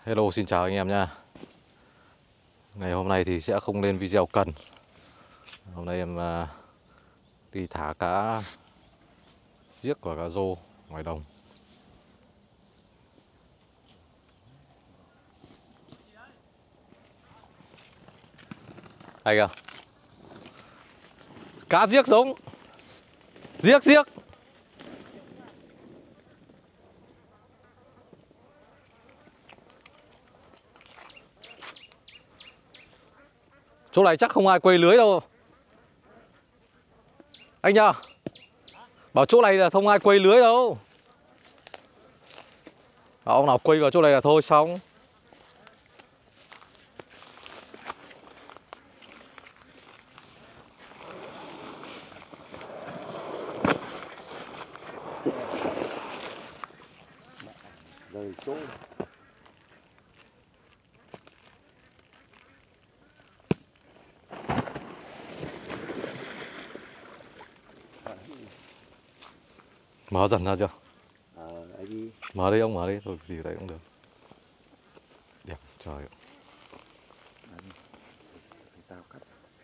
Hello, xin chào anh em nha. Ngày hôm nay thì sẽ không lên video cần. Hôm nay em đi thả cá giếc và cá rô ngoài đồng. Anh à, cá giếc giống. Giếc. Chỗ này chắc không ai quay lưới đâu anh nhá. Bảo chỗ này là không ai quay lưới đâu. Bảo ông nào quay vào chỗ này là thôi xong. Rồi chỗ Mở dần ra chưa? ấy đi. Mở đi ông, mở đi, thôi gì ở đây cũng được. Đẹp trời ạ. Sao cắt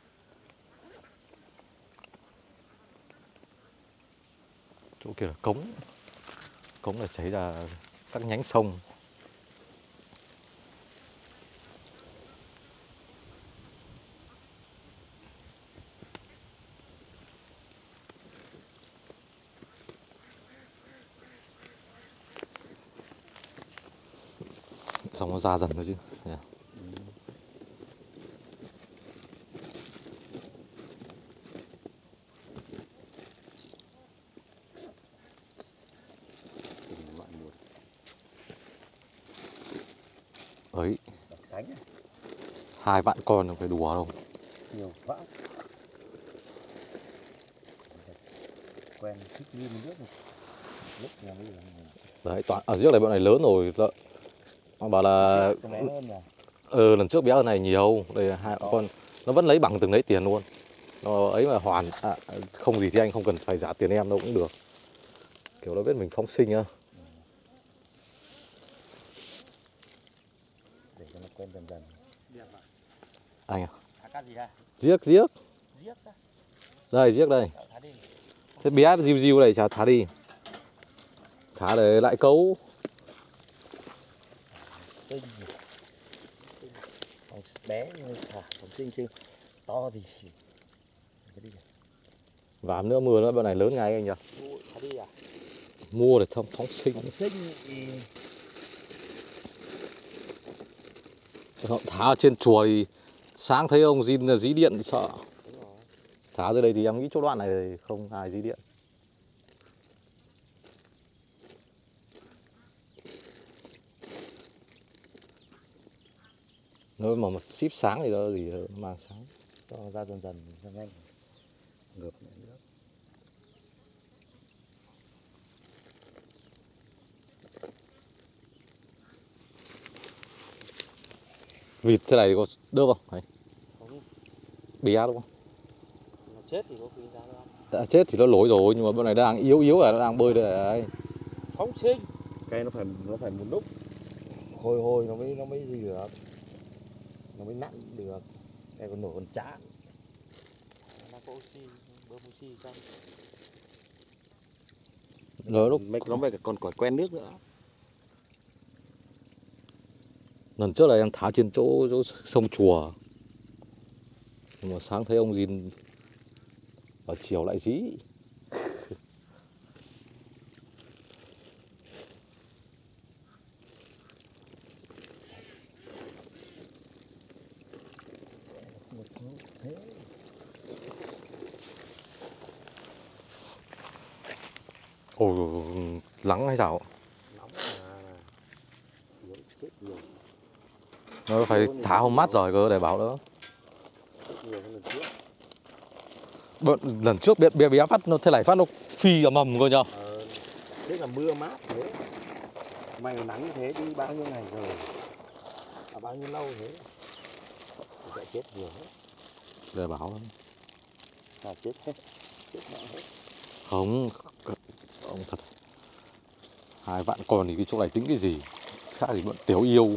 Chỗ kia là cống. Cống là chảy ra các nhánh sông. Xong nó ra dần thôi chứ. Yeah. loại một Ấy, đặc sánh 2 vạn con phải đùa đâu. nhiều vãi. Quen thích như nước này. Lúc nhà đi là Đấy, toàn ở dưới này bọn này lớn rồi. Nó bảo là bé hơn nhỉ. lần trước bé hơn này nhiều. Đây là 2 con nó vẫn lấy bằng từng đấy tiền luôn. Nó ấy mà không gì thì anh không cần phải trả tiền em đâu cũng được. Kiểu nó biết mình phóng sinh á. Để cho nó quen dần dần. Anh à? Thả cá gì đây? Giếc. Giếc á. Đây, giếc đây. Thả đi. Thế bé diu này chả thả đi. Thả để lại câu. Xinh. Còn bé như thả còn xinh chứ to thì cái đi. Và nữa mưa nữa bọn này lớn ngay anh nhỉ? Thả đi à? Mua để phóng sinh. Còn xinh thì Thả ở trên chùa thì sáng thấy ông Jin dí điện thì sợ. Thả dưới đây thì em nghĩ chỗ đoạn này không ai dí điện. Nếu mà một ship sáng thì đó gì mang sáng. cho ra dần dần cho nhanh. Ngược lại nữa. Vịt thế này có đỡ không? Đấy. Không. Bé đúng không? Nó chết thì có khi ra đâu. Đã chết thì nó lỗi rồi nhưng mà bọn này đang yếu à, nó đang bơi đây này. Phóng sinh. Cây nó phải một lúc hồi nó mới gì được, nó mới nặng được. Đây còn nổi còn chán. Nó có oxy, bơm oxy xong. Rồi lúc Nó phải còn quen nước nữa. lần trước là em thả trên chỗ sông chùa. Nhưng mà sáng thấy ông Jin vào chiều lại dí. Ồ, lắng hay sao? Nóng mà chết nhiều. Nó phải thả hôm mát rồi cơ để bảo nữa. Nhiều hơn lần trước. Lần trước bé phát nó thế này phát nó phi cả mầm cơ nhở. Thế là mưa mát thế. Mày nắng như thế đi bao nhiêu ngày rồi, bao nhiêu lâu thế thì lại chết nhiều hết. Để bảo Chết hết, chết mẹ hết. không, ông thật 2 vạn con thì cái chỗ này tính cái gì. khác thì vẫn tiểu yêu.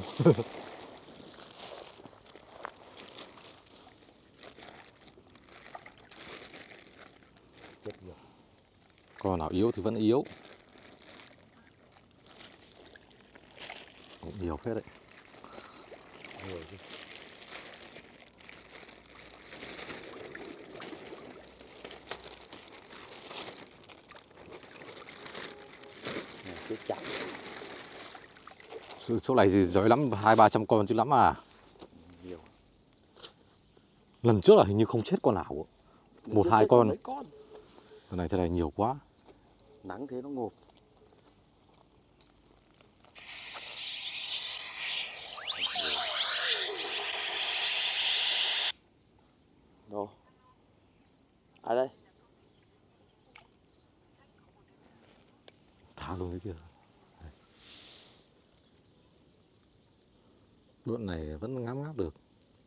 Chết nhiều. Con nào yếu thì vẫn yếu. Cũng nhiều phết đấy. Nhiều chứ. Chết chậm. Chỗ này gì giỏi lắm, 200-300 con chứ lắm à. Nhiều. Lần trước là hình như không chết con nào. Một hai con. Mấy con. Cái này nhiều quá. Nắng thế nó ngộp. Đâu? Ai đây? Thả luôn cái kia. Đoạn này vẫn ngáp ngáp được.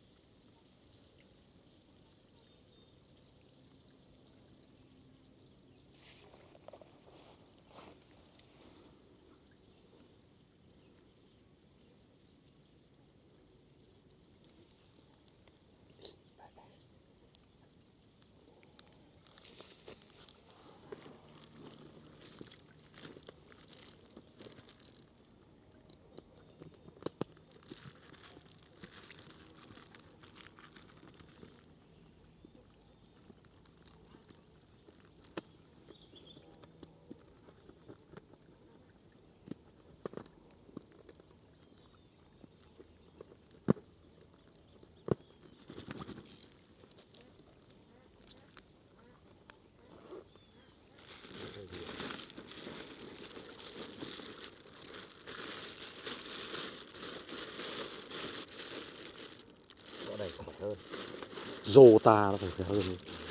Chỗ này khỏe hơn. Rô ta nó phải khỏe hơn.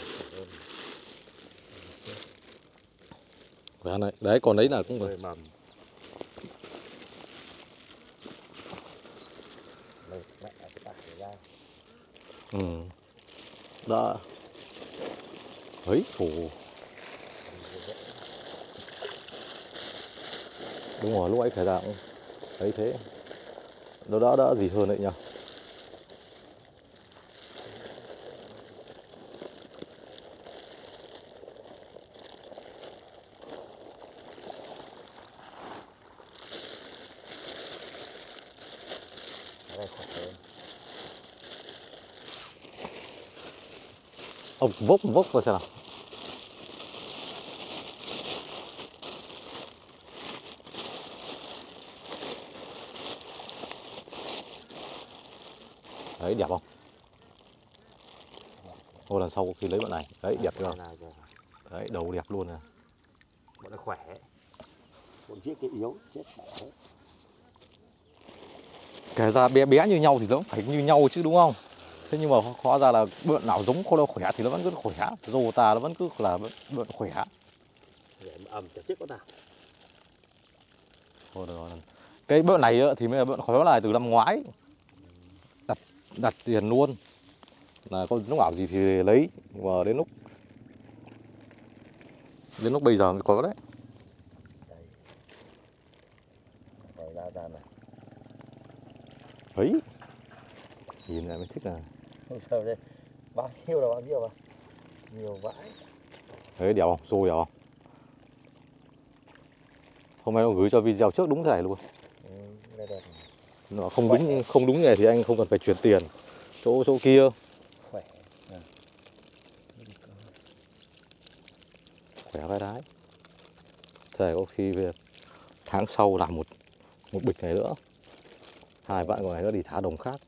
Khỏe hơn đấy. Đấy còn đấy là cũng Hơi mầm. Mệt mẹ cái tải ra. Đã. Ấy phù. Đúng rồi, lúc ấy phải ra cũng thấy thế. Nó đã gì hơn đấy nhỉ. Cái này khỏe hơn. Ông vốc vào xem nào. Đấy đẹp không? Ô lần sau có khi lấy bọn này. Đấy đẹp chưa? Đấy đầu đẹp luôn nè. Bọn nó khỏe. Bọn chiếc kia yếu chết khỏe. Kể ra bé bé như nhau thì nó phải như nhau chứ đúng không? Thế nhưng mà hóa ra là bợn nào giống con nào khỏe thì nó vẫn cứ khỏe. Rô ta nó vẫn cứ là bợn khỏe. Để mà ẩm chả chết con nào. Thôi được rồi. Cái bợn này thì mới là bợn khói này từ năm ngoái. Đặt tiền luôn. Là có lúc nào gì thì lấy. Nhưng mà đến lúc bây giờ mới có đấy. Đây. Rồi ra này. Ấy. Nhìn lại mới thích là. Không sao đây. Bao nhiêu là bao nhiêu mà. Nhiều vãi. Đấy đẹp không? Rô đẹp không? Hôm nay ông gửi cho video trước đúng thế này luôn. Đây đẹp. Nó không đúng này thì anh không cần phải chuyển tiền. Chỗ kia. Khỏe. Khỏe vai đái. Thế có khi về tháng sau làm một bịch này nữa. 2 vạn của này nữa đi thả đồng khác.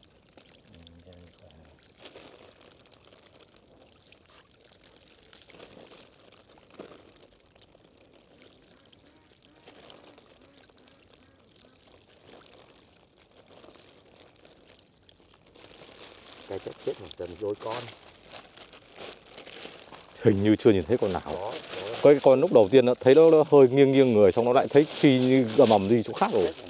Cái chết một tuần rồi con. Hình như chưa nhìn thấy con nào. Có. Cái con lúc đầu tiên nó thấy nó hơi nghiêng người, xong nó lại thấy phi như gầm mầm đi chỗ khác rồi.